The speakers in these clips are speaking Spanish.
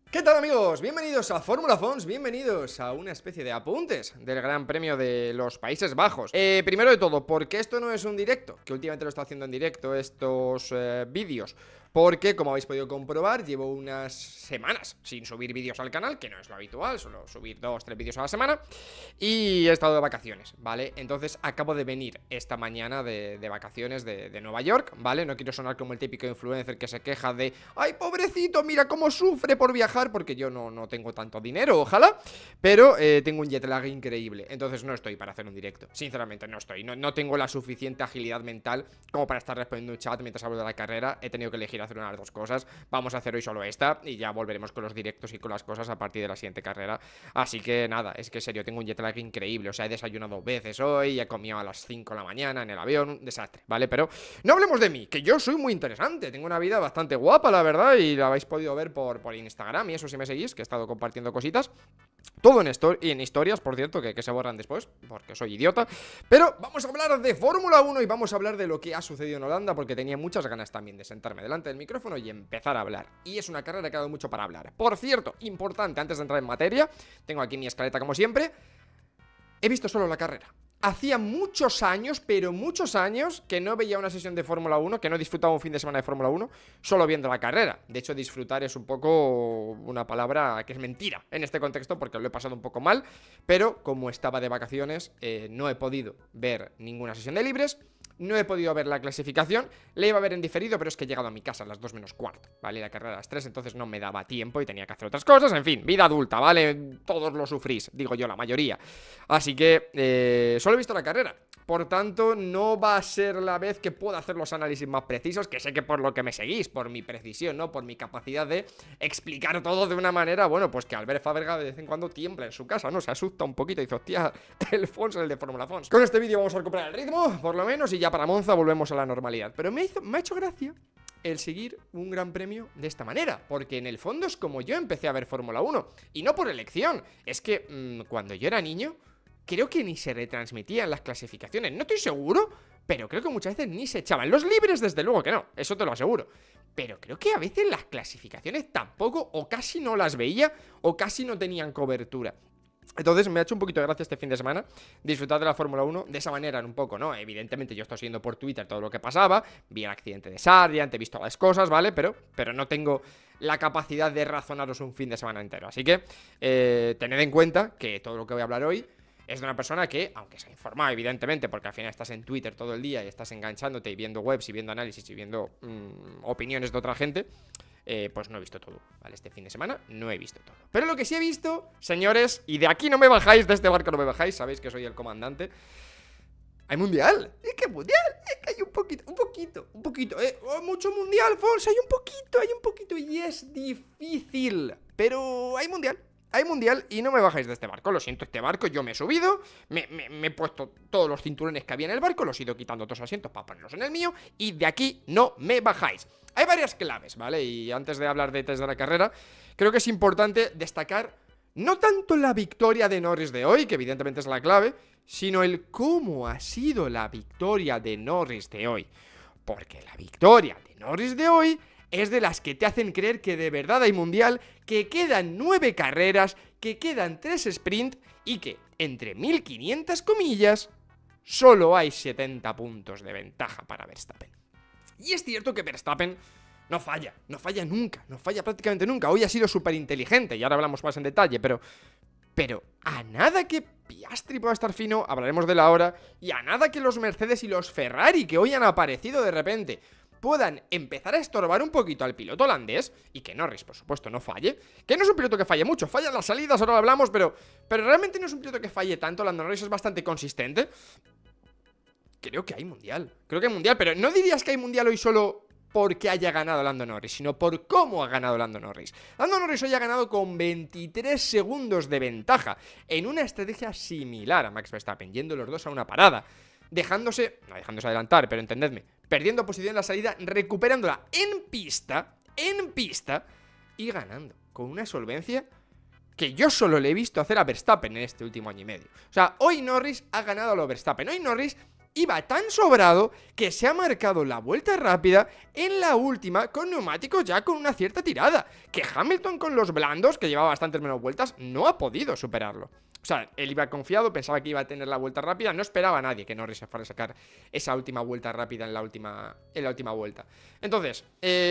¿Qué tal, amigos? Bienvenidos a Fórmula Fons, bienvenidos a una especie de apuntes del Gran Premio de los Países Bajos. Primero de todo, ¿por qué esto no es un directo? Que últimamente lo estoy haciendo en directo estos vídeos. Porque, como habéis podido comprobar, llevo unas semanas sin subir vídeos al canal, que no es lo habitual, solo subir 2-3 vídeos a la semana. Y he estado de vacaciones, ¿vale? Entonces acabo de venir esta mañana de vacaciones de Nueva York, ¿vale? No quiero sonar como el típico influencer que se queja de ¡ay, pobrecito, mira cómo sufre por viajar! Porque yo no tengo tanto dinero, ojalá. Pero tengo un jet lag increíble. Entonces no estoy para hacer un directo. Sinceramente no estoy. No tengo la suficiente agilidad mental como para estar respondiendo un chat mientras hablo de la carrera. He tenido que elegir hacer una de las dos cosas. Vamos a hacer hoy solo esta y ya volveremos con los directos y con las cosas a partir de la siguiente carrera. Así que nada, es que en serio, tengo un jet lag increíble. O sea, he desayunado 2 veces hoy, he comido a las 5 de la mañana en el avión, un desastre, ¿vale? Pero no hablemos de mí, que yo soy muy interesante. Tengo una vida bastante guapa, la verdad, y la habéis podido ver por Instagram y eso, si me seguís, que he estado compartiendo cositas. Todo en historias, por cierto, que se borran después, porque soy idiota. Pero vamos a hablar de Fórmula 1 y vamos a hablar de lo que ha sucedido en Holanda, porque tenía muchas ganas también de sentarme delante del micrófono y empezar a hablar. Y es una carrera que ha dado mucho para hablar. Por cierto, importante, antes de entrar en materia, tengo aquí mi escaleta como siempre. He visto solo la carrera. Hacía muchos años, pero muchos años, que no veía una sesión de Fórmula 1, que no disfrutaba un fin de semana de Fórmula 1, solo viendo la carrera. De hecho, disfrutar es un poco una palabra que es mentira en este contexto, porque lo he pasado un poco mal, pero como estaba de vacaciones, no he podido ver ninguna sesión de libres. No he podido ver la clasificación, la iba a ver en diferido, pero es que he llegado a mi casa a las 2 menos cuarto, ¿vale? La carrera a las 3, entonces no me daba tiempo y tenía que hacer otras cosas, en fin, vida adulta, ¿vale? Todos lo sufrís, digo yo, la mayoría. Así que solo he visto la carrera. Por tanto, no va a ser la vez que pueda hacer los análisis más precisos, que sé que por lo que me seguís, por mi precisión, ¿no? Por mi capacidad de explicar todo de una manera, bueno, pues que Albert Fábrega de vez en cuando tiembla en su casa, ¿no? Se asusta un poquito y dice, hostia, el Fons, el de Fórmula Fons. Con este vídeo vamos a recuperar el ritmo, por lo menos, y ya para Monza volvemos a la normalidad. Pero me ha hecho gracia el seguir un gran premio de esta manera, porque en el fondo es como yo empecé a ver Fórmula 1, y no por elección, es que cuando yo era niño, creo que ni se retransmitían las clasificaciones, no estoy seguro, pero creo que muchas veces ni se echaban. Los libres desde luego que no, eso te lo aseguro. Pero creo que a veces las clasificaciones tampoco, o casi no las veía, o casi no tenían cobertura. Entonces me ha hecho un poquito de gracia este fin de semana disfrutar de la Fórmula 1 de esa manera, un poco, ¿no? Evidentemente yo estoy siguiendo por Twitter todo lo que pasaba, vi el accidente de Sargent, he visto las cosas, ¿vale? Pero no tengo la capacidad de razonaros un fin de semana entero. Así que tened en cuenta que todo lo que voy a hablar hoy es de una persona que, aunque se ha informado, evidentemente, porque al final estás en Twitter todo el día y estás enganchándote y viendo webs y viendo análisis y viendo opiniones de otra gente, pues no he visto todo, ¿vale? Este fin de semana no he visto todo. Pero lo que sí he visto, señores, y de aquí no me bajáis, de este barco no me bajáis, sabéis que soy el comandante. Hay mundial. Es que mundial, es que hay un poquito. Mucho mundial, Fons, hay un poquito y es difícil. Pero hay mundial. Hay mundial y no me bajáis de este barco. Lo siento, este barco yo me he subido, me he puesto todos los cinturones que había en el barco, los he ido quitando otros asientos para ponerlos en el mío y de aquí no me bajáis. Hay varias claves, ¿vale? Y antes de hablar de test de la carrera, creo que es importante destacar no tanto la victoria de Norris de hoy, que evidentemente es la clave, sino el cómo ha sido la victoria de Norris de hoy. Porque la victoria de Norris de hoy es de las que te hacen creer que de verdad hay mundial, que quedan 9 carreras, que quedan 3 sprint y que, entre 1500 comillas, solo hay 70 puntos de ventaja para Verstappen. Y es cierto que Verstappen no falla nunca, no falla prácticamente nunca. Hoy ha sido súper inteligente y ahora hablamos más en detalle, pero a nada que Piastri pueda estar fino, hablaremos de la hora, y a nada que los Mercedes y los Ferrari que hoy han aparecido de repente puedan empezar a estorbar un poquito al piloto holandés, y que Norris, por supuesto, no falle, que no es un piloto que falle mucho, falla en las salidas, ahora lo hablamos, pero realmente no es un piloto que falle tanto. Lando Norris es bastante consistente. Creo que hay mundial, pero no dirías que hay mundial hoy solo porque haya ganado Lando Norris, sino por cómo ha ganado Lando Norris. Lando Norris hoy ha ganado con 23 segundos de ventaja, en una estrategia similar a Max Verstappen, yendo los dos a una parada, no dejándose adelantar, pero entendedme, perdiendo posición en la salida, recuperándola en pista, y ganando, con una solvencia que yo solo le he visto hacer a Verstappen en este último año y medio. O sea, hoy Norris ha ganado a lo Verstappen, hoy Norris iba tan sobrado que se ha marcado la vuelta rápida en la última con neumáticos ya con una cierta tirada, que Hamilton con los blandos, que llevaba bastantes menos vueltas, no ha podido superarlo. O sea, él iba confiado, pensaba que iba a tener la vuelta rápida, no esperaba a nadie que Norris se fuera a sacar esa última vuelta rápida en la última vuelta. Entonces,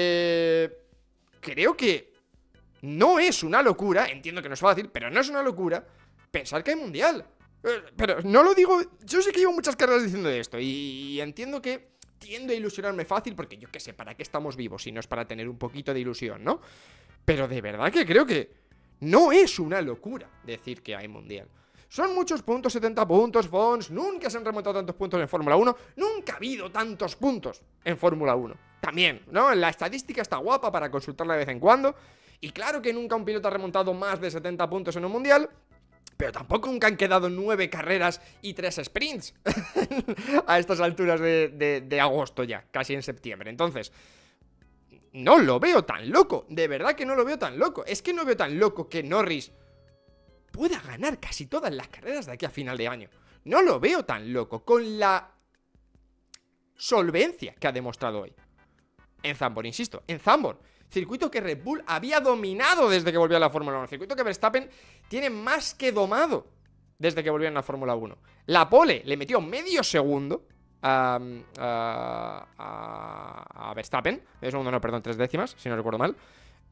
creo que no es una locura, entiendo que no es fácil, pero no es una locura pensar que hay mundial. Pero no lo digo, yo sé que llevo muchas carreras diciendo esto y entiendo que tiendo a ilusionarme fácil porque yo qué sé, ¿para qué estamos vivos si no es para tener un poquito de ilusión, no? Pero de verdad que creo que no es una locura decir que hay mundial. Son muchos puntos, 70 puntos, Fons. Nunca se han remontado tantos puntos en Fórmula 1. Nunca ha habido tantos puntos en Fórmula 1. También, ¿no? La estadística está guapa para consultarla de vez en cuando. Y claro que nunca un piloto ha remontado más de 70 puntos en un mundial. Pero tampoco nunca han quedado 9 carreras y 3 sprints a estas alturas de agosto ya, casi en septiembre. Entonces, no lo veo tan loco, de verdad que no lo veo tan loco. Es que no veo tan loco que Norris pueda ganar casi todas las carreras de aquí a final de año. No lo veo tan loco, con la solvencia que ha demostrado hoy. En Zandvoort, insisto, en Zandvoort. Circuito que Red Bull había dominado desde que volvió a la Fórmula 1. Circuito que Verstappen tiene más que domado desde que volvió a la Fórmula 1. La pole le metió medio segundo a Verstappen. Medio segundo, no, perdón, 3 décimas, si no recuerdo mal.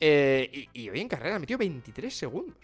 Y hoy en carrera metió 23 segundos.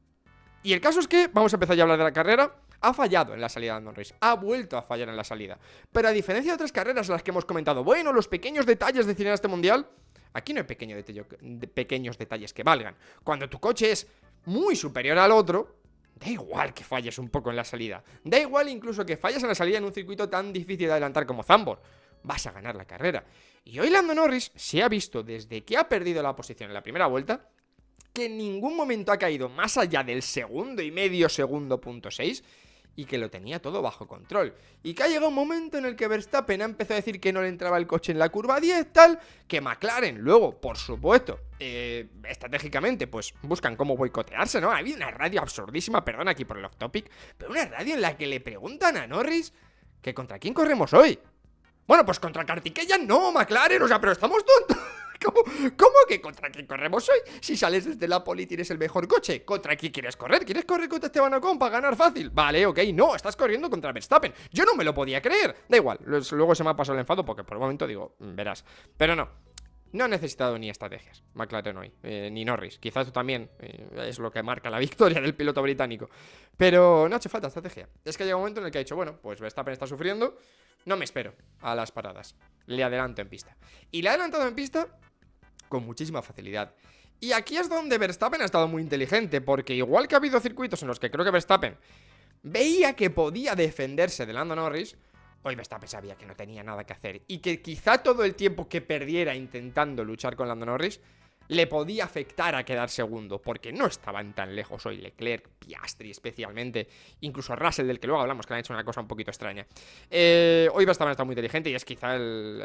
Y el caso es que, vamos a empezar ya a hablar de la carrera. Ha fallado en la salida de Norris, ha vuelto a fallar en la salida. Pero a diferencia de otras carreras en las que hemos comentado, bueno, los pequeños detalles de este mundial, aquí no hay pequeños detalles que valgan. Cuando tu coche es muy superior al otro, da igual que falles un poco en la salida. Da igual incluso que falles en la salida en un circuito tan difícil de adelantar como Zandvoort. Vas a ganar la carrera. Y hoy Lando Norris se ha visto desde que ha perdido la posición en la primera vuelta que en ningún momento ha caído más allá del segundo y medio, segundo punto 6, y que lo tenía todo bajo control. Y que ha llegado un momento en el que Verstappen ha empezado a decir que no le entraba el coche en la curva 10, tal, que McLaren luego, por supuesto, estratégicamente, pues buscan cómo boicotearse, ¿no? Ha habido una radio absurdísima, perdón aquí por el off topic, pero una radio en la que le preguntan a Norris que contra quién corremos hoy. Bueno, pues contra Kartikeyan no, McLaren, o sea, pero estamos tontos. ¿Cómo que contra quién corremos hoy? Si sales desde la pole y tienes el mejor coche, ¿contra quién quieres correr? ¿Quieres correr contra Esteban Ocon para ganar fácil? Vale, ok, no, estás corriendo contra Verstappen. Yo no me lo podía creer. Da igual, luego se me ha pasado el enfado porque por el momento digo, verás. Pero no ha necesitado ni estrategias McLaren hoy, ni Norris. Quizás tú también, es lo que marca la victoria del piloto británico. Pero no ha hecho falta estrategia. Es que llega un momento en el que ha dicho, bueno, pues Verstappen está sufriendo, no me espero a las paradas, le adelanto en pista. Y le ha adelantado en pista con muchísima facilidad. Y aquí es donde Verstappen ha estado muy inteligente, porque igual que ha habido circuitos en los que creo que Verstappen veía que podía defenderse de Lando Norris, hoy Verstappen sabía que no tenía nada que hacer y que quizá todo el tiempo que perdiera intentando luchar con Lando Norris le podía afectar a quedar segundo, porque no estaban tan lejos hoy Leclerc, Piastri especialmente, incluso Russell, del que luego hablamos, que le han hecho una cosa un poquito extraña. Hoy Verstappen está muy inteligente y es quizá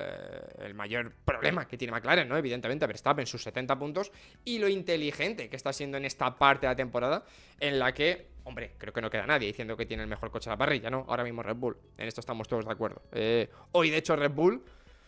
el mayor problema que tiene McLaren, ¿no? Evidentemente Verstappen sus 70 puntos y lo inteligente que está siendo en esta parte de la temporada en la que, hombre, creo que no queda nadie diciendo que tiene el mejor coche a la parrilla, ¿no? Ahora mismo Red Bull, en esto estamos todos de acuerdo. Hoy de hecho Red Bull,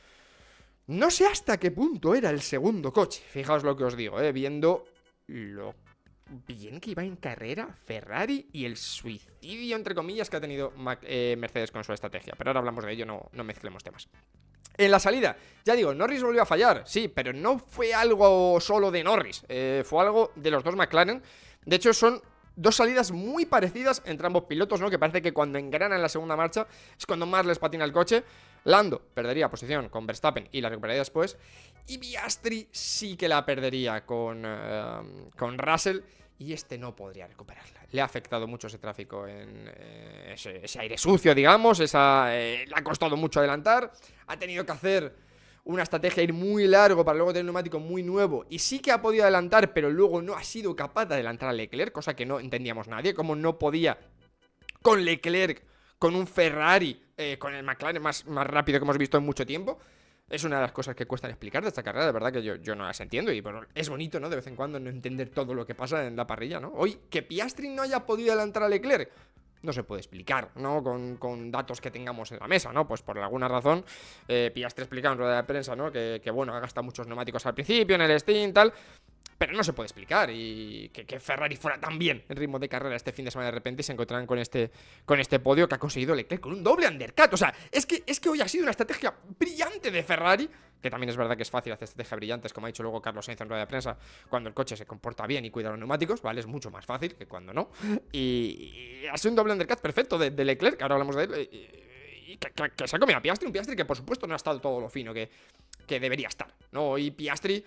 no sé hasta qué punto era el segundo coche. Fijaos lo que os digo, viendo lo bien que iba en carrera Ferrari y el suicidio, entre comillas, que ha tenido Mercedes con su estrategia. Pero ahora hablamos de ello, no mezclemos temas. En la salida, ya digo, Norris volvió a fallar, sí, pero no fue algo solo de Norris, fue algo de los dos McLaren. De hecho, son dos salidas muy parecidas entre ambos pilotos, ¿no? Que parece que cuando engranan la segunda marcha es cuando más les patina el coche. Lando perdería posición con Verstappen y la recuperaría después. Y Piastri sí que la perdería con Russell. Y este no podría recuperarla. Le ha afectado mucho ese tráfico, ese aire sucio, digamos. Le ha costado mucho adelantar. Ha tenido que hacer una estrategia, ir muy largo para luego tener un neumático muy nuevo. Y sí que ha podido adelantar, pero luego no ha sido capaz de adelantar a Leclerc, cosa que no entendíamos nadie. Como no podía con Leclerc, con un Ferrari, con el McLaren más rápido que hemos visto en mucho tiempo. Es una de las cosas que cuestan explicar de esta carrera, de verdad que yo no las entiendo. Y bueno, es bonito, ¿no? De vez en cuando no entender todo lo que pasa en la parrilla, ¿no? Hoy, que Piastri no haya podido adelantar a Leclerc, no se puede explicar, ¿no? Con datos que tengamos en la mesa, ¿no? Pues por alguna razón, Piastri explicaba en rueda de prensa, ¿no? Que bueno, ha gastado muchos neumáticos al principio, en el Steam, tal, pero no se puede explicar. Y que Ferrari fuera tan bien en ritmo de carrera este fin de semana de repente y se encontrarán con este podio que ha conseguido Leclerc con un doble undercut. O sea, es que hoy ha sido una estrategia brillante de Ferrari, que también es verdad que es fácil hacer estrategias brillantes, como ha dicho luego Carlos Sainz en rueda de prensa, cuando el coche se comporta bien y cuida los neumáticos, ¿vale? Es mucho más fácil que cuando no. Y ha sido un doble undercut perfecto de Leclerc, que ahora hablamos de él, y que se ha comido a Piastri, un Piastri que por supuesto no ha estado todo lo fino que debería estar, ¿no? Y Piastri,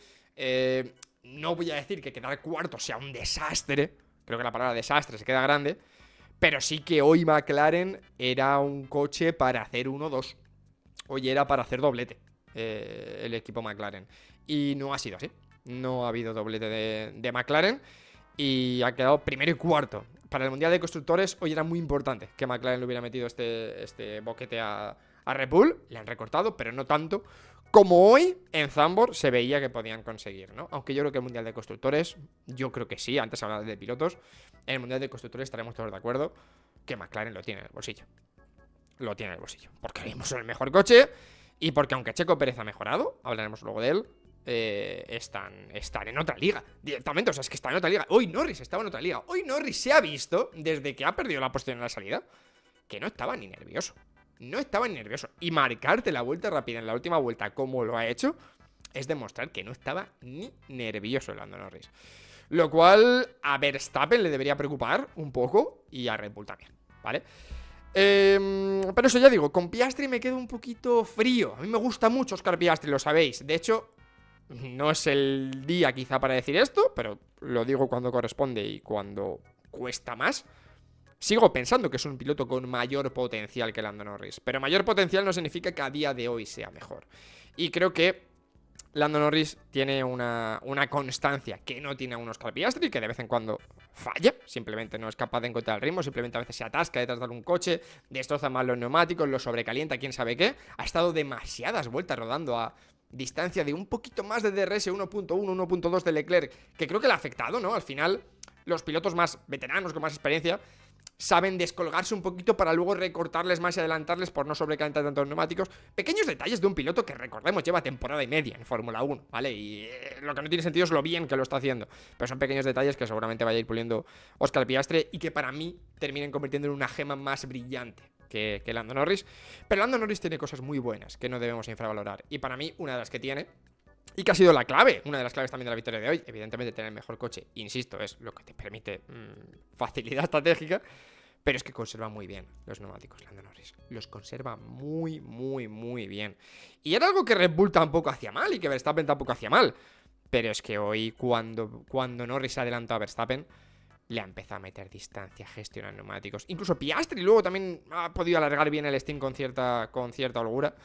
no voy a decir que quedar cuarto sea un desastre, creo que la palabra desastre se queda grande, pero sí que hoy McLaren era un coche para hacer 1-2. Hoy era para hacer doblete el equipo McLaren. Y no ha sido así. No ha habido doblete de McLaren. Y ha quedado primero y cuarto. Para el Mundial de Constructores hoy era muy importante que McLaren le hubiera metido este boquete a Red Bull. Le han recortado, pero no tanto como hoy en Zandvoort se veía que podían conseguir, ¿no? Aunque yo creo que el Mundial de Constructores, yo creo que sí, antes hablaba de pilotos, en el Mundial de Constructores estaremos todos de acuerdo que McLaren lo tiene en el bolsillo. Lo tiene en el bolsillo. Porque vimos el mejor coche y porque aunque Checo Pérez ha mejorado, hablaremos luego de él, están en otra liga directamente, o sea, es que están en otra liga. Hoy Norris estaba en otra liga. Hoy Norris se ha visto, desde que ha perdido la posición en la salida, que no estaba ni nervioso. No estaba ni nervioso. Y marcarte la vuelta rápida en la última vuelta como lo ha hecho, es demostrar que no estaba ni nervioso el Lando Norris. Lo cual a Verstappen le debería preocupar un poco y a Red Bull también, ¿vale? Pero eso ya digo, con Piastri me quedo un poquito frío. A mí me gusta mucho Oscar Piastri, lo sabéis. De hecho, no es el día quizá para decir esto, pero lo digo cuando corresponde y cuando cuesta más. Sigo pensando que es un piloto con mayor potencial que Lando Norris, pero mayor potencial no significa que a día de hoy sea mejor. Y creo que Lando Norris tiene una constancia que no tiene un Oscar Piastri, que de vez en cuando falla, simplemente no es capaz de encontrar el ritmo, simplemente a veces se atasca detrás de algún coche, destroza mal los neumáticos, los sobrecalienta, quién sabe qué. Ha estado demasiadas vueltas rodando a distancia de un poquito más de DRS, 1.1, 1.2 de Leclerc, que creo que le ha afectado, ¿no? Al final, los pilotos más veteranos, con más experiencia, saben descolgarse un poquito para luego recortarles más y adelantarles por no sobrecalentar tantos neumáticos. Pequeños detalles de un piloto que, recordemos, lleva temporada y media en Fórmula 1, ¿vale? Y lo que no tiene sentido es lo bien que lo está haciendo. Pero son pequeños detalles que seguramente vaya a ir puliendo Oscar Piastri y que para mí terminen convirtiendo en una gema más brillante que Lando Norris. Pero Lando Norris tiene cosas muy buenas que no debemos infravalorar. Y para mí, una de las que tiene, y que ha sido la clave, una de las claves también de la victoria de hoy, evidentemente tener el mejor coche, insisto, es lo que te permite facilidad estratégica, pero es que conserva muy bien los neumáticos Lando Norris. Los conserva muy, muy, muy bien. Y era algo que Red Bull tampoco hacía mal y que Verstappen tampoco hacía mal. Pero es que hoy, cuando Norris se adelantó a Verstappen, le ha empezado a meter distancia, gestionar neumáticos. Incluso Piastri luego también ha podido alargar bien el Steam con cierta holgura.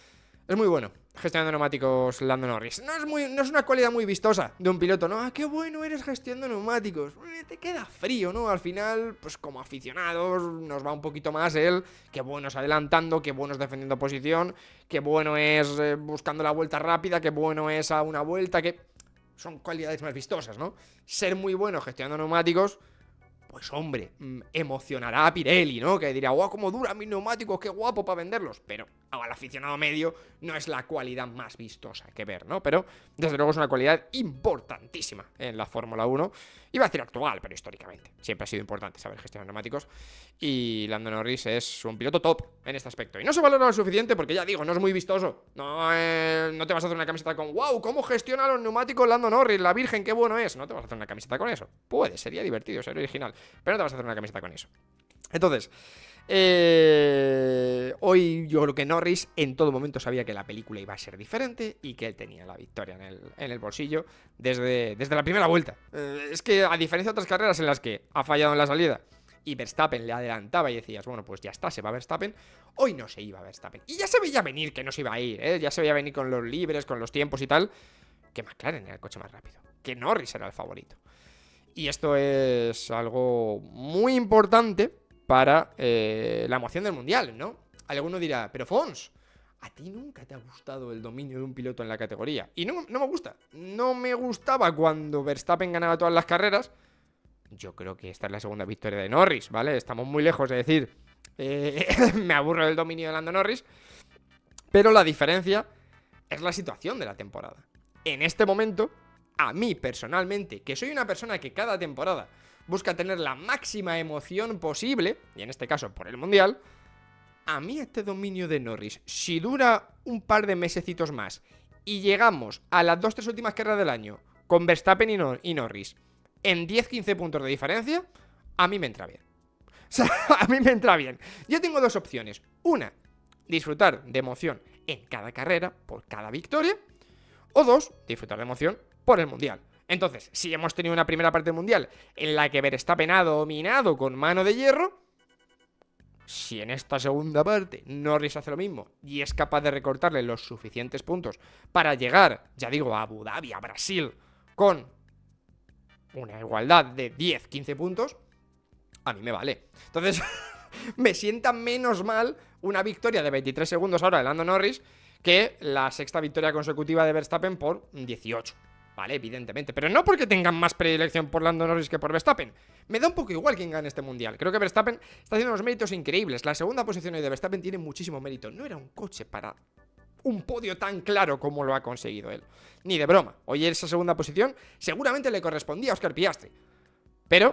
Es muy bueno gestionando neumáticos Lando Norris. No es una cualidad muy vistosa de un piloto, ¿no? Ah, qué bueno eres gestionando neumáticos. Te queda frío, ¿no? Al final, pues como aficionados nos va un poquito más él. Qué bueno es adelantando, qué bueno es defendiendo posición, qué bueno es buscando la vuelta rápida, qué bueno es a una vuelta, que son cualidades más vistosas, ¿no? Ser muy bueno gestionando neumáticos, pues hombre, emocionará a Pirelli, ¿no? Que dirá, guau, cómo duran mis neumáticos, qué guapo para venderlos. Pero al aficionado medio no es la cualidad más vistosa que ver, ¿no? Pero desde luego es una cualidad importantísima en la Fórmula 1. Iba a decir actual, pero históricamente siempre ha sido importante saber gestionar neumáticos. Y Lando Norris es un piloto top en este aspecto. Y no se valora lo suficiente porque, ya digo, no es muy vistoso. No te vas a hacer una camiseta con wow, cómo gestiona los neumáticos Lando Norris, la virgen, qué bueno es. No te vas a hacer una camiseta con eso. Puede, sería divertido, sería original, pero no te vas a hacer una camiseta con eso. Entonces, hoy yo creo que Norris en todo momento sabía que la película iba a ser diferente y que él tenía la victoria en el bolsillo desde la primera vuelta. Es que a diferencia de otras carreras en las que ha fallado en la salida y Verstappen le adelantaba y decías, bueno, pues ya está, se va Verstappen, hoy no se iba Verstappen. Y ya se veía venir que no se iba a ir, ya se veía venir con los libres, con los tiempos y tal, que McLaren era el coche más rápido, que Norris era el favorito. Y esto es algo muy importante para la emoción del Mundial, ¿no? Alguno dirá, pero Fons, ¿a ti nunca te ha gustado el dominio de un piloto en la categoría? Y no me gusta. No me gustaba cuando Verstappen ganaba todas las carreras, yo creo que esta es la segunda victoria de Norris, ¿vale? Estamos muy lejos de decir, me aburro del dominio de Lando Norris, pero la diferencia es la situación de la temporada. En este momento, a mí personalmente, que soy una persona que cada temporada busca tener la máxima emoción posible, y en este caso por el Mundial, a mí este dominio de Norris, si dura un par de mesecitos más y llegamos a las 2-3 últimas carreras del año con Verstappen y Norris en 10-15 puntos de diferencia, a mí me entra bien. O sea, a mí me entra bien. Yo tengo dos opciones. Una, disfrutar de emoción en cada carrera, por cada victoria. O dos, disfrutar de emoción por el Mundial. Entonces, si hemos tenido una primera parte del Mundial en la que Verstappen ha dominado con mano de hierro, si en esta segunda parte Norris hace lo mismo y es capaz de recortarle los suficientes puntos para llegar, ya digo, a Abu Dhabi, a Brasil, con una igualdad de 10-15 puntos, a mí me vale. Entonces, me sienta menos mal una victoria de 23 segundos ahora de Lando Norris que la sexta victoria consecutiva de Verstappen por 18. Vale, evidentemente, pero no porque tengan más predilección por Lando Norris que por Verstappen. Me da un poco igual quién gane este Mundial. Creo que Verstappen está haciendo unos méritos increíbles. La segunda posición de Verstappen tiene muchísimo mérito. No era un coche para un podio tan claro como lo ha conseguido él. Ni de broma. Hoy esa segunda posición seguramente le correspondía a Oscar Piastri. Pero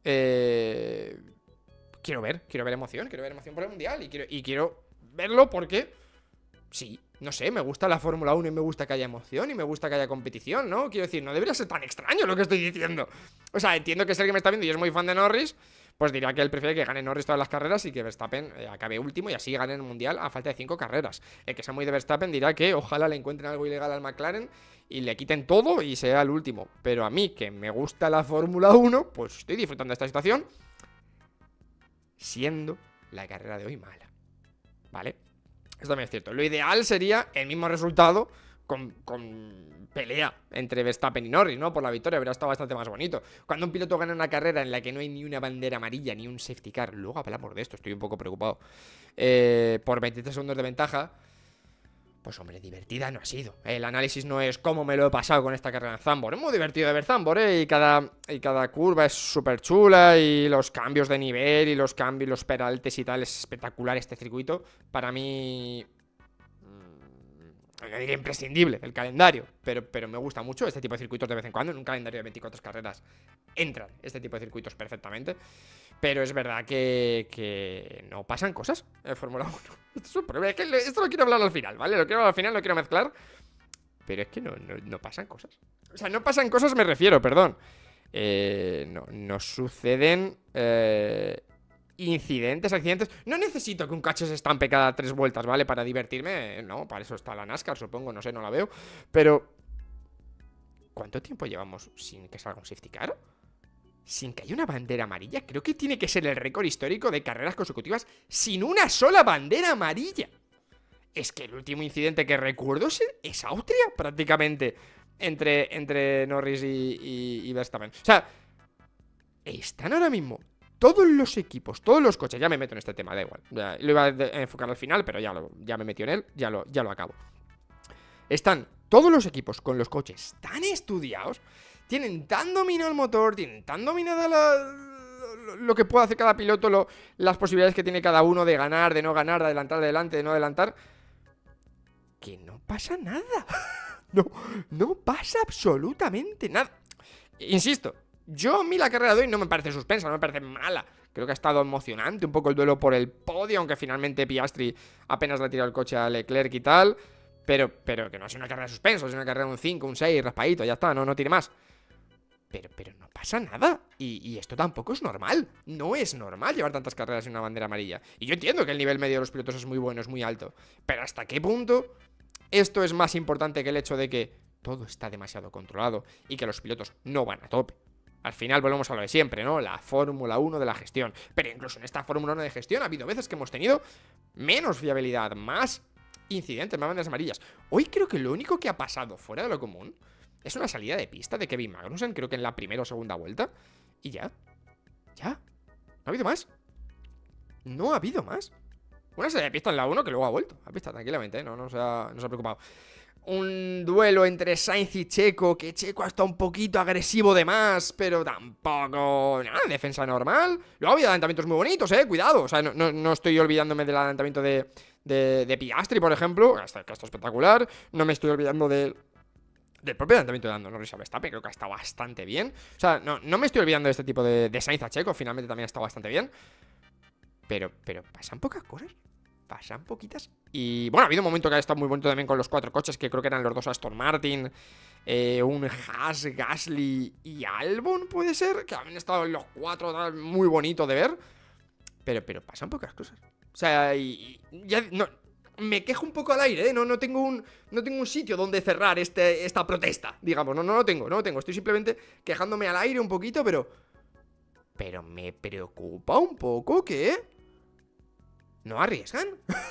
quiero ver emoción por el Mundial. Y quiero verlo porque sí, no sé, me gusta la Fórmula 1 y me gusta que haya emoción y me gusta que haya competición, ¿no? Quiero decir, no debería ser tan extraño lo que estoy diciendo. O sea, entiendo que si alguien me está viendo y es muy fan de Norris, pues dirá que él prefiere que gane Norris todas las carreras y que Verstappen acabe último y así gane el Mundial a falta de 5 carreras. El que sea muy de Verstappen dirá que ojalá le encuentren algo ilegal al McLaren y le quiten todo y sea el último. Pero a mí, que me gusta la Fórmula 1, pues estoy disfrutando de esta situación, siendo la carrera de hoy mala, ¿vale? Esto también es cierto. Lo ideal sería el mismo resultado con pelea entre Verstappen y Norris, ¿no? Por la victoria, hubiera estado bastante más bonito. Cuando un piloto gana una carrera en la que no hay ni una bandera amarilla, ni un safety car, luego hablamos de esto, estoy un poco preocupado, por 23 segundos de ventaja, pues hombre, divertida no ha sido. El análisis no es cómo me lo he pasado con esta carrera en Zandvoort. Es muy divertido de ver Zandvoort, y cada curva es súper chula, y los cambios de nivel y los cambios, los peraltes y tal, es espectacular este circuito. Para mí, no diría imprescindible el calendario, pero me gusta mucho este tipo de circuitos de vez en cuando. En un calendario de 24 carreras entran este tipo de circuitos perfectamente. Pero es verdad que no pasan cosas en Fórmula 1. Esto lo quiero hablar al final, ¿vale? Lo quiero hablar al final, lo quiero mezclar. Pero es que no pasan cosas. O sea, no pasan cosas, me refiero, perdón. No suceden incidentes, accidentes. No necesito que un coche se estampe cada 3 vueltas, ¿vale? Para divertirme, no, para eso está la NASCAR, supongo, no sé, no la veo. Pero ¿cuánto tiempo llevamos sin que salga un safety car? Sin que haya una bandera amarilla. Creo que tiene que ser el récord histórico de carreras consecutivas sin una sola bandera amarilla. Es que el último incidente que recuerdo es Austria, prácticamente, entre Norris y Verstappen. O sea, están ahora mismo todos los equipos, todos los coches. Ya me meto en este tema, da igual. Ya, lo iba a enfocar al final, pero ya me metí en él, ya lo acabo. Están todos los equipos con los coches tan estudiados, tienen tan dominado el motor, tienen tan dominada lo que puede hacer cada piloto, las posibilidades que tiene cada uno de ganar, de no ganar, de adelantar adelante, de no adelantar, que no pasa nada. No pasa absolutamente nada. Insisto, a mí la carrera de hoy no me parece suspensa, no me parece mala. Creo que ha estado emocionante un poco el duelo por el podio, aunque finalmente Piastri apenas le ha tirado el coche a Leclerc y tal. Pero que no es una carrera de suspenso, es una carrera de un 5, un 6, raspadito, ya está, no tiene más. Pero no pasa nada. Y esto tampoco es normal. No es normal llevar tantas carreras en una bandera amarilla. Y yo entiendo que el nivel medio de los pilotos es muy bueno, es muy alto. Pero ¿hasta qué punto esto es más importante que el hecho de que todo está demasiado controlado y que los pilotos no van a tope? Al final volvemos a lo de siempre, ¿no? La Fórmula 1 de la gestión. Pero incluso en esta Fórmula 1 de gestión ha habido veces que hemos tenido menos fiabilidad, más incidentes, más banderas amarillas. Hoy creo que lo único que ha pasado fuera de lo común es una salida de pista de Kevin Magnussen, creo que en la primera o segunda vuelta. Y ya. No ha habido más. No ha habido más. Una salida de pista en la 1 que luego ha vuelto a pista tranquilamente, ¿eh? No se ha preocupado. un duelo entre Sainz y Checo, que Checo ha estado un poquito agresivo de más, pero tampoco, nada, defensa normal. Luego ha habido adelantamientos muy bonitos, cuidado. O sea, no estoy olvidándome del adelantamiento de Piastri, por ejemplo, que está espectacular. No me estoy olvidando del propio adelantamiento de Lando Norris a Verstappen, creo que ha estado bastante bien. O sea, no me estoy olvidando de este tipo de Sainz a Checo, finalmente también ha estado bastante bien. Pero pasan pocas cosas. Pasan poquitas. Y bueno, ha habido un momento que ha estado muy bonito también con los 4 coches, que creo que eran los 2 Aston Martin, un Haas, Gasly y Albon, puede ser, que han estado los 4 muy bonito de ver. Pero pasan pocas cosas. O sea, y ya no, me quejo un poco al aire, no tengo un sitio donde cerrar esta protesta, digamos. No lo tengo. Estoy simplemente quejándome al aire un poquito, pero me preocupa un poco que no arriesgan.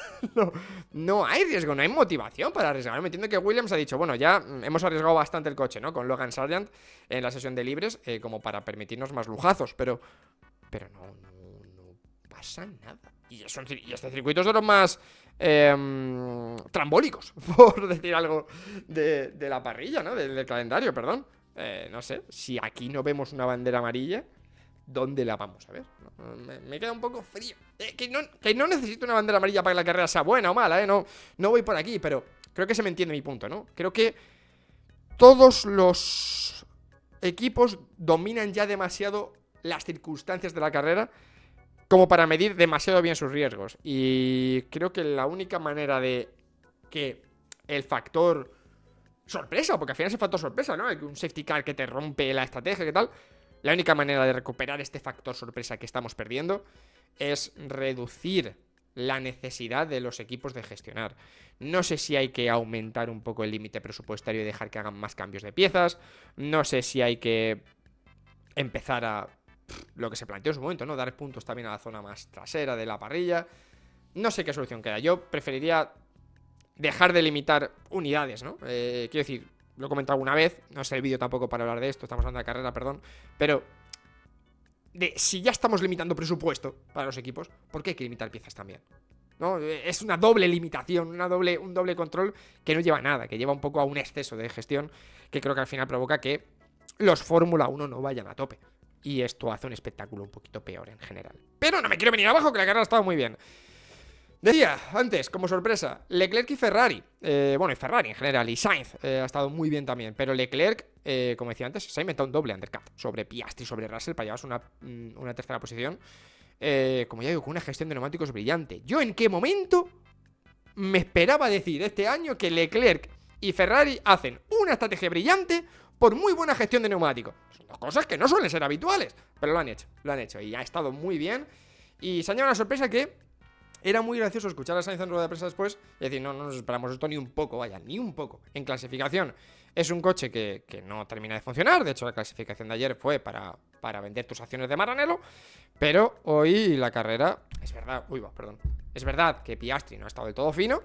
no hay riesgo, no hay motivación para arriesgar. Me entiendo que Williams ha dicho, bueno, ya hemos arriesgado bastante el coche, ¿no? Con Logan Sargent en la sesión de libres, como para permitirnos más lujazos, pero no pasa nada. Y este circuito es de los más trambólicos, por decir algo de la parrilla, ¿no? Del calendario, perdón. No sé, si aquí no vemos una bandera amarilla, ¿dónde la vamos a ver? Me queda un poco frío. Que no necesito una bandera amarilla para que la carrera sea buena o mala, no voy por aquí, pero creo que se me entiende mi punto, ¿no? Creo que todos los equipos dominan ya demasiado las circunstancias de la carrera como para medir demasiado bien sus riesgos. Y creo que la única manera de que el factor sorpresa, porque al final es el factor sorpresa, ¿no? Un safety car que te rompe la estrategia, ¿qué tal? La única manera de recuperar este factor sorpresa que estamos perdiendo es reducir la necesidad de los equipos de gestionar. No sé si hay que aumentar un poco el límite presupuestario y dejar que hagan más cambios de piezas. No sé si hay que empezar a lo que se planteó en su momento, ¿no? Dar puntos también a la zona más trasera de la parrilla. No sé qué solución queda. Yo preferiría dejar de limitar unidades, ¿no? Quiero decir, lo he comentado alguna vez, no es el vídeo tampoco para hablar de esto, estamos hablando de carrera, perdón, pero si ya estamos limitando presupuesto para los equipos, ¿por qué hay que limitar piezas también? ¿No? Es una doble limitación, un doble control que no lleva a nada, que lleva un poco a un exceso de gestión que creo que al final provoca que los Fórmula 1 no vayan a tope. Y esto hace un espectáculo un poquito peor en general. Pero no me quiero venir abajo, que la carrera ha estado muy bien. Decía antes, como sorpresa, Leclerc y Ferrari. Bueno, y Ferrari en general, y Sainz ha estado muy bien también. Pero Leclerc, como decía antes, se ha inventado un doble undercut sobre Piastri, sobre Russell, para llevarse una tercera posición. Como ya digo, con una gestión de neumáticos brillante. ¿Yo en qué momento me esperaba decir este año que Leclerc y Ferrari hacen una estrategia brillante por muy buena gestión de neumáticos? Son dos cosas que no suelen ser habituales, pero lo han hecho y ha estado muy bien. Y se ha llevado una sorpresa que era muy gracioso escuchar a Sainz en rueda de prensa después y decir, no nos esperamos esto ni un poco, vaya, ni un poco. En clasificación es un coche que no termina de funcionar. De hecho, la clasificación de ayer fue para vender tus acciones de Maranello. Pero hoy la carrera, es verdad, es verdad que Piastri no ha estado del todo fino,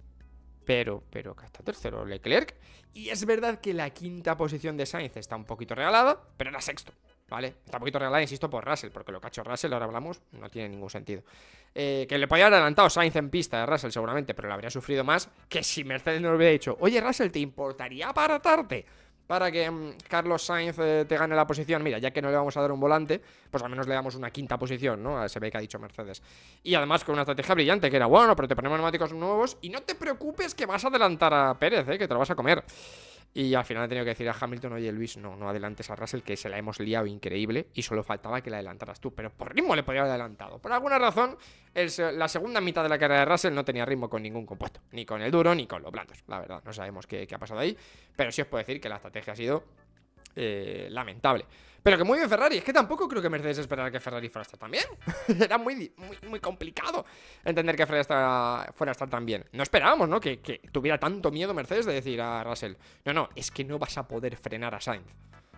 pero que está tercero Leclerc. Y es verdad que la quinta posición de Sainz está un poquito regalada, pero era sexto, ¿vale? Está un poquito regalada, insisto, por Russell, porque lo que ha hecho Russell, ahora hablamos, no tiene ningún sentido. Que le podía haber adelantado Sainz en pista de Russell seguramente, pero lo habría sufrido más que si Mercedes no le hubiera dicho, oye Russell, ¿te importaría apartarte para que Carlos Sainz te gane la posición? Mira, ya que no le vamos a dar un volante, pues al menos le damos una quinta posición, ¿no? Se ve que ha dicho Mercedes. Y además con una estrategia brillante, que era, bueno, pero te ponemos neumáticos nuevos y no te preocupes que vas a adelantar a Pérez, que te lo vas a comer. Y al final he tenido que decir a Hamilton, oye Luis, no adelantes a Russell, que se la hemos liado increíble y solo faltaba que la adelantaras tú. Pero por ritmo le podría haber adelantado. Por alguna razón, la segunda mitad de la carrera de Russell no tenía ritmo con ningún compuesto. Ni con el duro, ni con los blandos. La verdad, no sabemos qué ha pasado ahí. Pero sí os puedo decir que la estrategia ha sido lamentable. Pero que muy bien Ferrari. Es que tampoco creo que Mercedes esperara que Ferrari fuera a estar tan bien. Era muy complicado entender que Ferrari fuera a estar tan bien. No esperábamos, ¿no? Que tuviera tanto miedo Mercedes de decir a Russell, no, es que no vas a poder frenar a Sainz.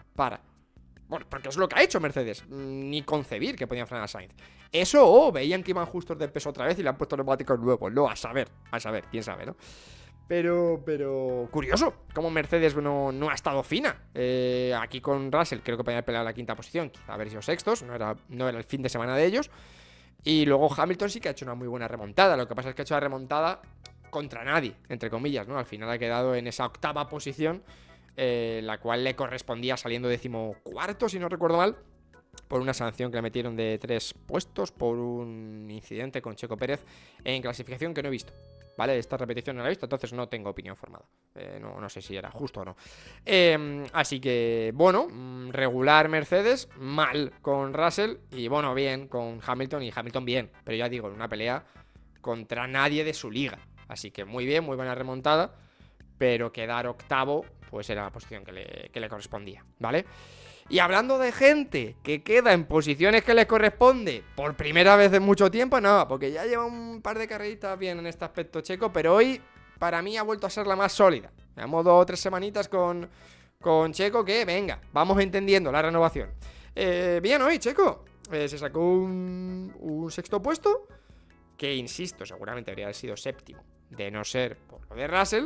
Bueno, porque es lo que ha hecho Mercedes. Ni concebir que podían frenar a Sainz. Eso, veían que iban justos de peso otra vez y le han puesto neumáticos nuevos. No, a saber, quién sabe, ¿no? Pero curioso, como Mercedes no ha estado fina. Aquí con Russell creo que podía haber peleado la quinta posición, quizá haber sido sextos, no era el fin de semana de ellos. Y luego Hamilton sí que ha hecho una muy buena remontada. Lo que pasa es que ha hecho la remontada contra nadie, entre comillas, ¿no? Al final ha quedado en esa octava posición, la cual le correspondía saliendo 14º, si no recuerdo mal, por una sanción que le metieron de 3 puestos por un incidente con Checo Pérez en clasificación que no he visto. ¿Vale? Esta repetición no la he visto, entonces no tengo opinión formada. No sé si era justo o no. Así que, bueno, regular Mercedes, mal con Russell y, bueno, bien con Hamilton y Hamilton bien. Pero ya digo, en una pelea contra nadie de su liga. Así que muy bien, muy buena remontada. Pero quedar octavo, pues era la posición que le correspondía, ¿vale? Y hablando de gente que queda en posiciones que le corresponde por primera vez en mucho tiempo, no, porque ya lleva un par de carreritas bien en este aspecto Checo, pero hoy para mí ha vuelto a ser la más sólida. Llevamos 2 o 3 semanitas con Checo que, venga, vamos entendiendo la renovación. Bien hoy, Checo. Se sacó un 6º puesto, que insisto, seguramente habría sido 7º, de no ser por lo de Russell,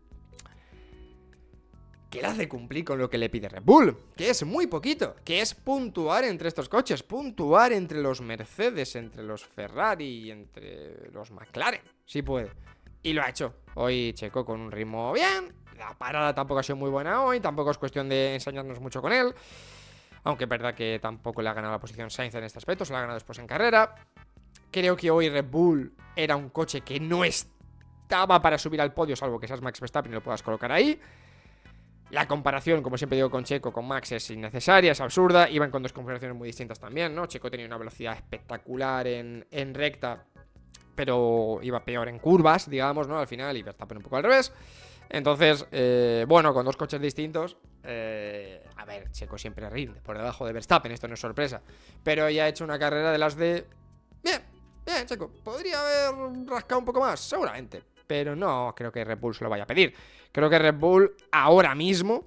que le hace cumplir con lo que le pide Red Bull, que es muy poquito, que es puntuar entre estos coches, puntuar entre los Mercedes, entre los Ferrari y entre los McLaren, si puede. Y lo ha hecho hoy Checo con un ritmo bien, la parada tampoco ha sido muy buena hoy, tampoco es cuestión de enseñarnos mucho con él, aunque es verdad que tampoco le ha ganado la posición Sainz en este aspecto, se la ha ganado después en carrera. Creo que hoy Red Bull era un coche que no estaba para subir al podio, salvo que seas Max Verstappen y lo puedas colocar ahí. La comparación, como siempre digo, con Checo, con Max es innecesaria, es absurda. Iban con 2 configuraciones muy distintas también, ¿no? Checo tenía una velocidad espectacular en recta, pero iba peor en curvas, digamos, ¿no? Al final, y Verstappen un poco al revés. Entonces, bueno, con 2 coches distintos, a ver, Checo siempre rinde por debajo de Verstappen, esto no es sorpresa. Pero ya ha hecho una carrera de las de... Bien, Checo, ¿podría haber rascado un poco más? Seguramente. Pero no creo que Red Bull se lo vaya a pedir. Creo que Red Bull ahora mismo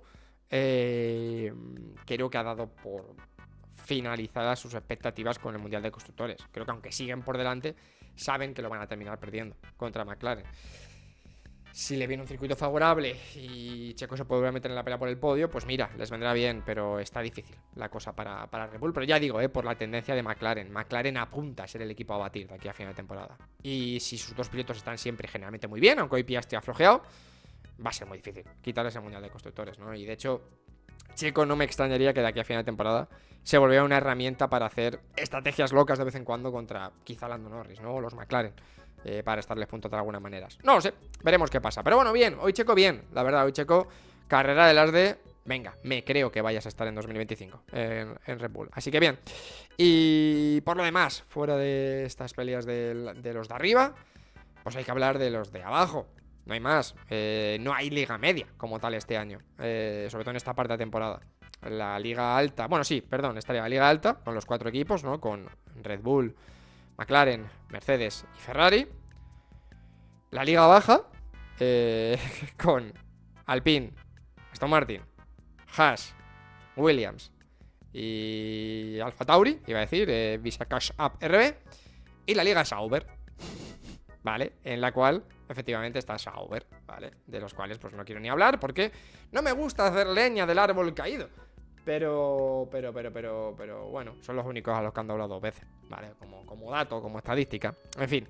creo que ha dado por finalizadas sus expectativas con el Mundial de Constructores. Creo que aunque siguen por delante, saben que lo van a terminar perdiendo contra McLaren. Si le viene un circuito favorable y Checo se puede meter en la pelea por el podio, pues mira, les vendrá bien, pero está difícil la cosa para Red Bull. Pero ya digo, por la tendencia de McLaren. McLaren apunta a ser el equipo a batir de aquí a final de temporada. Y si sus 2 pilotos están siempre generalmente muy bien, aunque hoy Piastri ha flojeado, va a ser muy difícil quitarles el Mundial de Constructores, ¿no? Y de hecho, Checo no me extrañaría que de aquí a final de temporada se volviera una herramienta para hacer estrategias locas de vez en cuando contra quizá Lando Norris, ¿no? O los McLaren. Para estarles puntos de alguna manera. No lo sé, veremos qué pasa. Pero bueno, bien, hoy Checo bien, la verdad, hoy Checo, carrera de las de... Venga, me creo que vayas a estar en 2025 en Red Bull. Así que bien. Y por lo demás, fuera de estas peleas de los de arriba, pues hay que hablar de los de abajo. No hay más. No hay liga media como tal este año. Sobre todo en esta parte de temporada. La liga alta, bueno, sí, perdón, estaría la liga alta con los 4 equipos, ¿no? Con Red Bull, McLaren, Mercedes y Ferrari. La liga baja con Alpine, Aston Martin, Haas, Williams y Alfa Tauri, iba a decir, Visa Cash App RB. Y la liga Sauber, ¿vale? En la cual efectivamente está Sauber, ¿vale? De los cuales pues no quiero ni hablar porque no me gusta hacer leña del árbol caído. Pero bueno, son los únicos a los que han doblado 2 veces, ¿vale? Como dato, como estadística. En fin.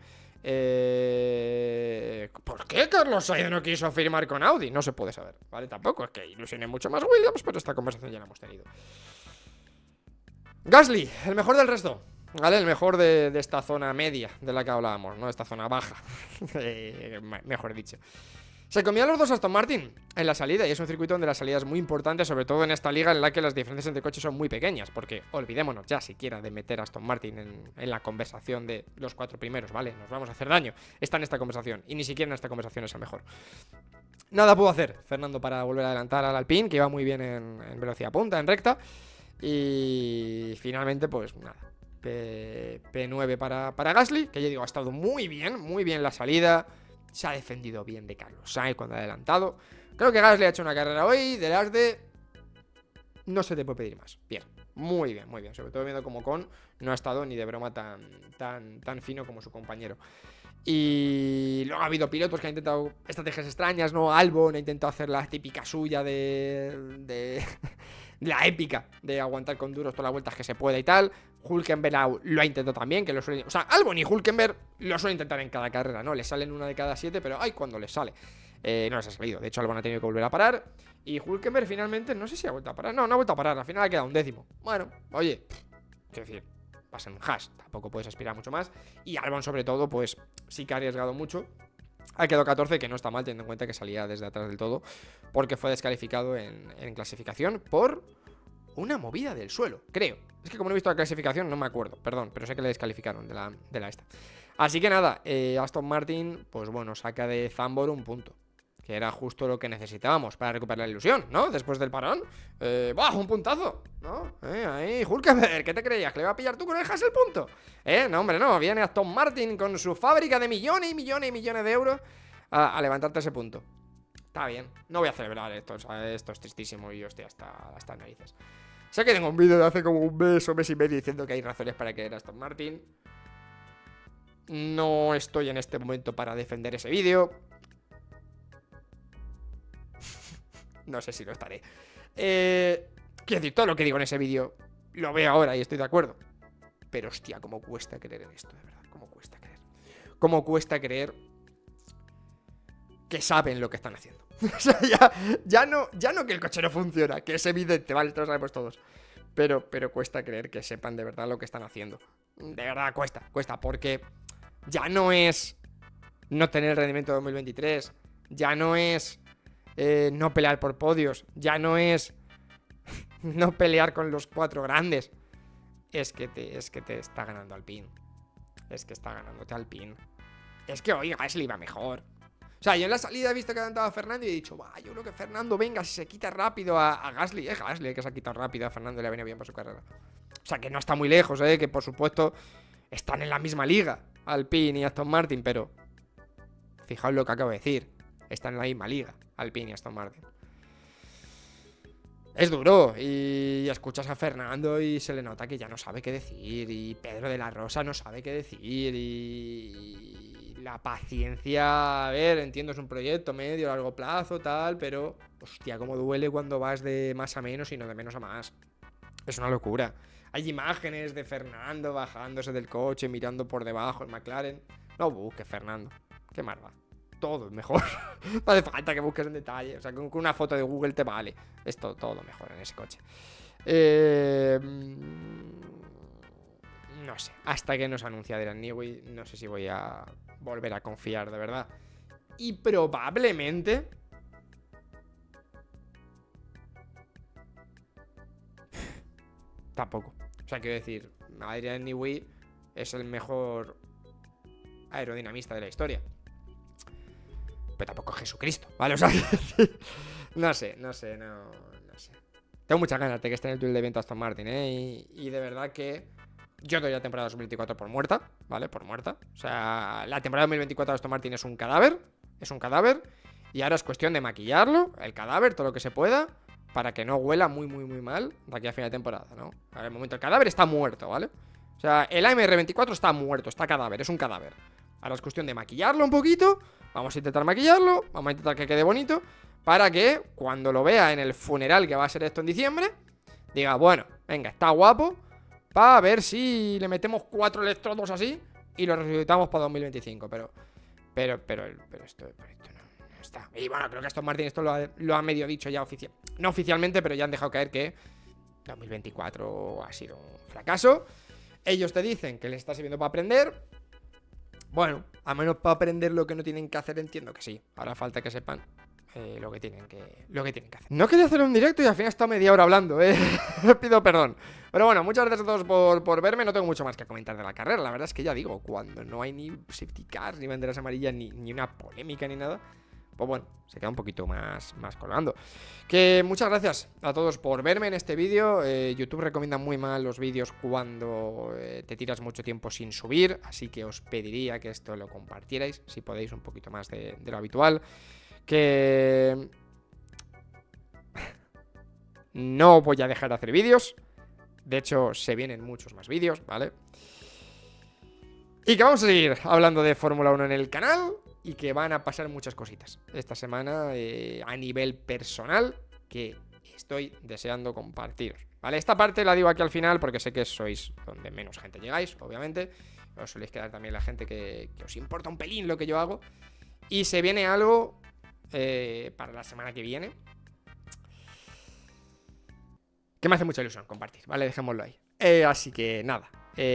¿Por qué Carlos Sainz no quiso firmar con Audi? No se puede saber, ¿vale? Tampoco es que ilusione mucho más Williams, pero esta conversación ya la hemos tenido. Gasly, el mejor del resto, ¿vale? El mejor de esta zona media de la que hablábamos, ¿no? Esta zona baja, mejor dicho. Se comió a los 2 Aston Martin en la salida, y es un circuito donde la salida es muy importante, sobre todo en esta liga en la que las diferencias entre coches son muy pequeñas, porque olvidémonos ya siquiera de meter a Aston Martin en la conversación de los 4 primeros, ¿vale? Nos vamos a hacer daño. Está en esta conversación, y ni siquiera en esta conversación es el mejor. Nada pudo hacer Fernando para volver a adelantar al Alpine, que iba muy bien en velocidad punta, en recta, y finalmente, pues nada, P9 para Gasly, que ya digo, ha estado muy bien la salida. Se ha defendido bien de Carlos Sainz cuando ha adelantado. Creo que Gasly ha hecho una carrera hoy de las de... No se te puede pedir más. Bien, muy bien, muy bien. Sobre todo viendo como Con no ha estado ni de broma tan fino como su compañero. Y luego ha habido pilotos que han intentado estrategias extrañas, ¿no? Albon ha intentado hacer la típica suya de la épica de aguantar con duros todas las vueltas que se pueda y tal. Hulkenberg lo ha intentado también, que lo suele... O sea, Albon y Hulkenberg lo suelen intentar en cada carrera, ¿no? Le salen una de cada 7, pero ¡ay! Cuando les sale. No les ha salido. De hecho, Albon ha tenido que volver a parar. Y Hulkenberg finalmente, no sé si ha vuelto a parar. No ha vuelto a parar. Al final ha quedado un décimo. Bueno, oye, quiero decir, pasa en un hash. Tampoco puedes aspirar mucho más. Y Albon, sobre todo, pues sí que ha arriesgado mucho. Ha quedado 14, que no está mal, teniendo en cuenta que salía desde atrás del todo. Porque fue descalificado en clasificación por una movida del suelo, creo. Es que como no he visto la clasificación, no me acuerdo. Perdón, pero sé que le descalificaron de la esta. Así que nada, Aston Martin, pues bueno, saca de Zandvoort un punto. Que era justo lo que necesitábamos para recuperar la ilusión, ¿no? Después del parón. ¡Bah! Un puntazo, ¿no? Ahí, Hulkenberg, ¿qué te creías? ¿Que le iba a pillar tú con el Haas el punto? No, hombre, no. Viene Aston Martin con su fábrica de millones y millones y millones de euros a levantarte ese punto. Está bien. No voy a celebrar esto. O sea, esto es tristísimo y yo estoy hasta narices. Sé que tengo un vídeo de hace como un mes o mes y medio diciendo que hay razones para querer a Aston Martin. No estoy en este momento para defender ese vídeo. No sé si lo estaré. Quiero decir, todo lo que digo en ese vídeo lo veo ahora y estoy de acuerdo. Pero hostia, cómo cuesta creer en esto, de verdad. Cómo cuesta creer. Cómo cuesta creer que saben lo que están haciendo. O sea, ya no que el coche no funciona, que es evidente, vale, esto lo sabemos todos. Pero cuesta creer que sepan de verdad lo que están haciendo. De verdad, cuesta, porque ya no es no tener el rendimiento de 2023, ya no es no pelear por podios, ya no es no pelear con los 4 grandes. Es que te está ganando Alpine. Es que está ganándote Alpine. Es que hoy Gasly va mejor. O sea, yo en la salida he visto que adelantaba a Fernando y he dicho, va, yo creo que Fernando, venga, si se quita rápido a Gasly. Es Gasly el que se ha quitado rápido a Fernando y le ha venido bien para su carrera. O sea, que no está muy lejos, que por supuesto están en la misma liga, Alpine y Aston Martin, pero fijaos lo que acabo de decir. Están en la misma liga, Alpine y Aston Martin. Es duro, y escuchas a Fernando y se le nota que ya no sabe qué decir, y Pedro de la Rosa no sabe qué decir, y la paciencia, a ver, entiendo, es un proyecto medio, largo plazo, tal, pero hostia, cómo duele cuando vas de más a menos y no de menos a más. Es una locura. Hay imágenes de Fernando bajándose del coche, mirando por debajo el McLaren. No busques, Fernando, qué mal va. Todo es mejor. No hace falta que busques en detalle. O sea, con una foto de Google te vale. Es todo mejor en ese coche. No sé. Hasta que nos anuncie Adrian Newey, no sé si voy a volver a confiar, de verdad. Y probablemente... tampoco. O sea, quiero decir, Adrian Newey es el mejor aerodinamista de la historia. Pero tampoco es Jesucristo, ¿vale? O sea, no sé. Tengo muchas ganas de que esté en el Tour de evento Aston Martin, y de verdad que yo doy la temporada 2024 por muerta, ¿vale? Por muerta. O sea, la temporada 2024 de Aston Martin es un cadáver. Y ahora es cuestión de maquillarlo, el cadáver, todo lo que se pueda, para que no huela muy mal de aquí a final de temporada, ¿no? En el momento el cadáver está muerto, ¿vale? O sea, el AMR24 está muerto, está cadáver, es un cadáver. Ahora es cuestión de maquillarlo un poquito. Vamos a intentar maquillarlo, vamos a intentar que quede bonito, para que cuando lo vea en el funeral que va a ser esto en diciembre, diga, bueno, venga, está guapo, para ver si le metemos 4 electrodos así y lo resucitamos para 2025. Pero esto no está. Y bueno, creo que Aston Martin esto lo ha medio dicho ya no oficialmente, pero ya han dejado caer que 2024 ha sido un fracaso. Ellos te dicen que les está sirviendo para aprender. Bueno, a menos para aprender lo que no tienen que hacer, entiendo que sí. Ahora falta que sepan lo que tienen que hacer. No quería hacer un directo y al final he estado media hora hablando, pido perdón. Pero bueno, muchas gracias a todos por verme. No tengo mucho más que comentar de la carrera. La verdad es que ya digo, cuando no hay ni safety cars, ni banderas amarillas, ni una polémica, ni nada, pues bueno, se queda un poquito más colgando. Que muchas gracias a todos por verme en este vídeo. YouTube recomienda muy mal los vídeos cuando te tiras mucho tiempo sin subir, así que os pediría que esto lo compartierais, si podéis, un poquito más de lo habitual. Que no voy a dejar de hacer vídeos. De hecho, se vienen muchos más vídeos, ¿vale? Y que vamos a seguir hablando de Fórmula 1 en el canal. Y que van a pasar muchas cositas esta semana a nivel personal, que estoy deseando compartiros, ¿vale? Esta parte la digo aquí al final porque sé que sois donde menos gente llegáis, obviamente. Os soléis quedar también la gente que os importa un pelín lo que yo hago. Y se viene algo para la semana que viene que me hace mucha ilusión compartir, ¿vale? Dejémoslo ahí. Así que nada.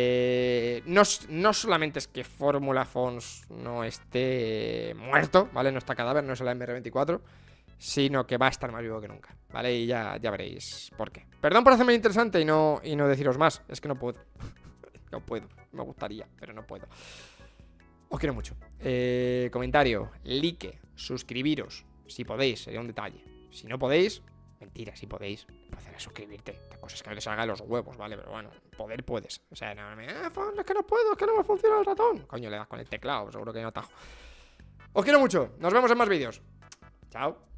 No solamente es que Fórmula Fons no esté muerto, ¿vale? No está cadáver, no es la MR24, sino que va a estar más vivo que nunca, ¿vale? Y ya veréis por qué. Perdón por hacerme interesante y no deciros más. Es que no puedo. No puedo. Me gustaría, pero no puedo. Os quiero mucho. Comentario, like, suscribiros. Si podéis, sería un detalle. Si no podéis, mentira, si podéis, hacer es suscribirte. De cosas que no te salgan los huevos, ¿vale? Pero bueno, poder puedes. O sea, no me... es que no puedo, es que no me funciona el ratón. Coño, le das con el teclado, seguro que no atajo. Os quiero mucho. Nos vemos en más vídeos. Chao.